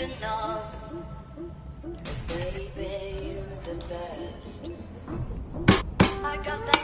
know, baby, you the best. I got that